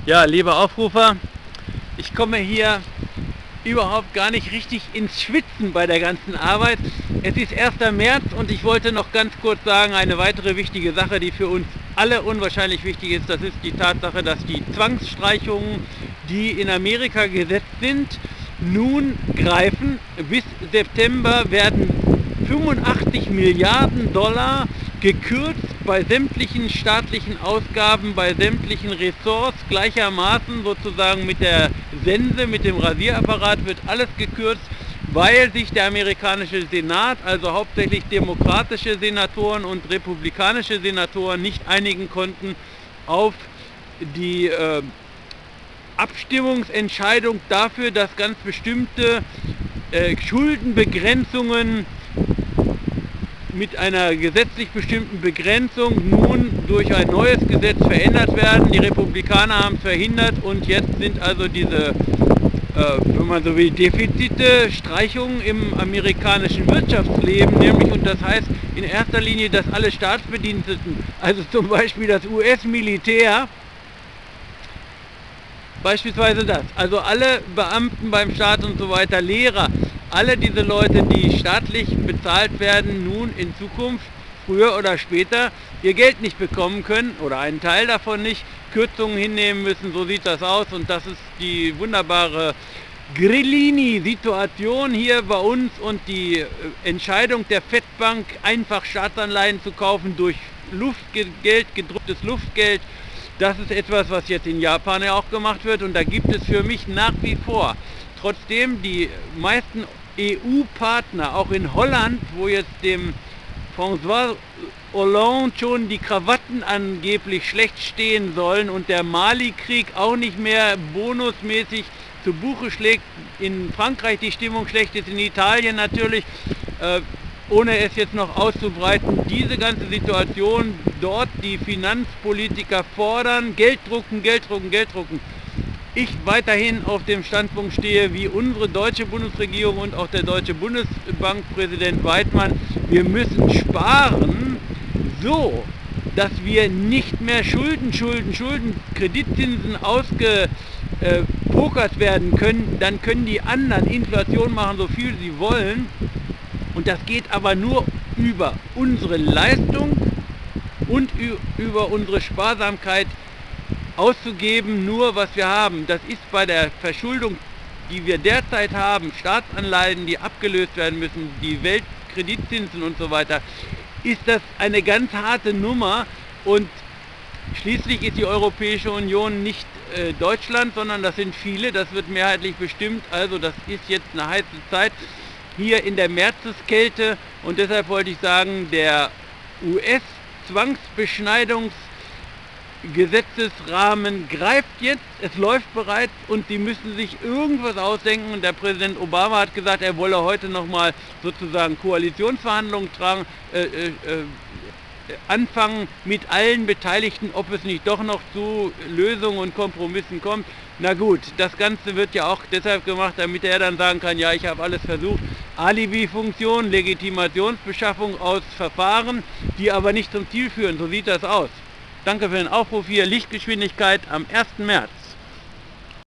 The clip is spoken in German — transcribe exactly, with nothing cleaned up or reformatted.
Ja, liebe Aufrufer, ich komme hier überhaupt gar nicht richtig ins Schwitzen bei der ganzen Arbeit. Es ist erster März und ich wollte noch ganz kurz sagen, eine weitere wichtige Sache, die für uns alle unwahrscheinlich wichtig ist, das ist die Tatsache, dass die Zwangsstreichungen, die in Amerika gesetzt sind, nun greifen. Bis September werden fünfundachtzig Milliarden Dollar gekürzt bei sämtlichen staatlichen Ausgaben, bei sämtlichen Ressorts gleichermaßen, sozusagen mit der Sense, mit dem Rasierapparat wird alles gekürzt, weil sich der amerikanische Senat, also hauptsächlich demokratische Senatoren und republikanische Senatoren, nicht einigen konnten auf die äh, Abstimmungsentscheidung dafür, dass ganz bestimmte äh, Schuldenbegrenzungen mit einer gesetzlich bestimmten Begrenzung nun durch ein neues Gesetz verändert werden. Die Republikaner haben es verhindert und jetzt sind also diese, äh, wenn man so will, Defizite, Streichungen im amerikanischen Wirtschaftsleben, nämlich, und das heißt in erster Linie, dass alle Staatsbediensteten, also zum Beispiel das U S-Militär, beispielsweise das, also alle Beamten beim Staat und so weiter, Lehrer, alle diese Leute, die staatlich bezahlt werden, nun in Zukunft, früher oder später, ihr Geld nicht bekommen können oder einen Teil davon nicht, Kürzungen hinnehmen müssen, so sieht das aus und das ist die wunderbare Grillini-Situation hier bei uns und die Entscheidung der Fed-Bank, einfach Staatsanleihen zu kaufen durch Luftgeld, gedrucktes Luftgeld. Das ist etwas, was jetzt in Japan ja auch gemacht wird und da gibt es für mich nach wie vor, trotzdem die meisten E U-Partner, auch in Holland, wo jetzt dem François Hollande schon die Krawatten angeblich schlecht stehen sollen und der Mali-Krieg auch nicht mehr bonusmäßig zu Buche schlägt, in Frankreich die Stimmung schlecht ist, in Italien natürlich, äh, ohne es jetzt noch auszubreiten, diese ganze Situation, dort die Finanzpolitiker fordern, Geld drucken, Geld drucken, Geld drucken. Ich weiterhin auf dem Standpunkt stehe, wie unsere deutsche Bundesregierung und auch der deutsche Bundesbankpräsident Weidmann, wir müssen sparen, so dass wir nicht mehr Schulden, Schulden, Schulden, Kreditzinsen ausgepokert werden können, dann können die anderen Inflation machen, so viel sie wollen. Und das geht aber nur über unsere Leistung und über unsere Sparsamkeit auszugeben, nur was wir haben. Das ist bei der Verschuldung, die wir derzeit haben, Staatsanleihen, die abgelöst werden müssen, die Weltkreditzinsen und so weiter, ist das eine ganz harte Nummer und schließlich ist die Europäische Union nicht äh, Deutschland, sondern das sind viele, das wird mehrheitlich bestimmt, also das ist jetzt eine heiße Zeit hier in der Märzeskälte und deshalb wollte ich sagen, der U S-Zwangsbeschneidungs Gesetzesrahmen greift jetzt, es läuft bereits und die müssen sich irgendwas ausdenken und der Präsident Obama hat gesagt, er wolle heute nochmal sozusagen Koalitionsverhandlungen tragen, äh, äh, anfangen mit allen Beteiligten, ob es nicht doch noch zu Lösungen und Kompromissen kommt. Na gut, das Ganze wird ja auch deshalb gemacht, damit er dann sagen kann, ja, ich habe alles versucht. Alibi-Funktion, Legitimationsbeschaffung aus Verfahren, die aber nicht zum Ziel führen, so sieht das aus. Danke für den Aufruf hier, Lichtgeschwindigkeit am ersten März.